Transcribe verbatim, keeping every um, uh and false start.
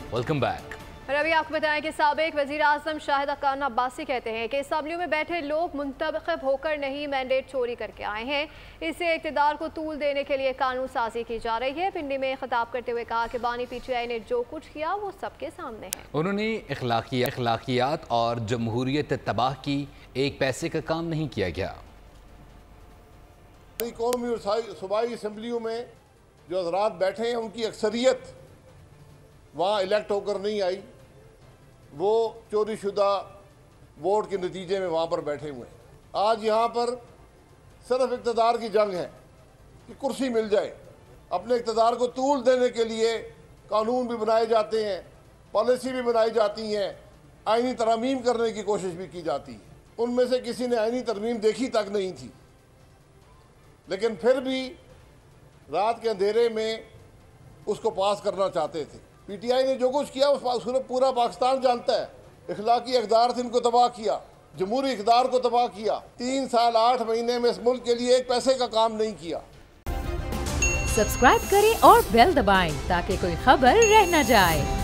Welcome back. और अभी आपको बताएं कि साबिक वज़ीर आज़म शाहिद खान अब्बासी कहते हैं कि असम्बलियों में बैठे लोग मुंतखब होकर नहीं मैंडेट चोरी करके आए हैं। इससे इक़्तिदार को तूल देने के लिए कानून साजी की जा रही है। पिंडी में खिताब करते हुए कहा कि बानी पीटीआई ने जो कुछ किया वो सबके सामने है। उन्होंने अखलाकियात और जमहूरियत तबाह की, एक पैसे का काम नहीं किया गया। कौमी और सूबाई असम्बलियों में जो हज़रात बैठे हैं उनकी अक्सरियत वहाँ इलेक्ट होकर नहीं आई, वो चोरी शुदा वोट के नतीजे में वहाँ पर बैठे हुए हैं। आज यहाँ पर सिर्फ इक़्तिदार की जंग है कि कुर्सी मिल जाए। अपने इक़्तिदार को तूल देने के लिए कानून भी बनाए जाते हैं, पॉलिसी भी बनाई जाती हैं, आइनी तरमीम करने की कोशिश भी की जाती है। उनमें से किसी ने आइनी तरमीम देखी तक नहीं थी, लेकिन फिर भी रात के अंधेरे में उसको पास करना चाहते थे। पीटीआई ने जो कुछ किया उसने पूरा पाकिस्तान जानता है। इखलाकी इक़्तिदार से इनको तबाह किया, जमहूरी इक़्तिदार को तबाह किया। तीन साल आठ महीने में इस मुल्क के लिए एक पैसे का काम नहीं किया। सब्सक्राइब करें और बेल दबाएं ताकि कोई खबर रह न जाए।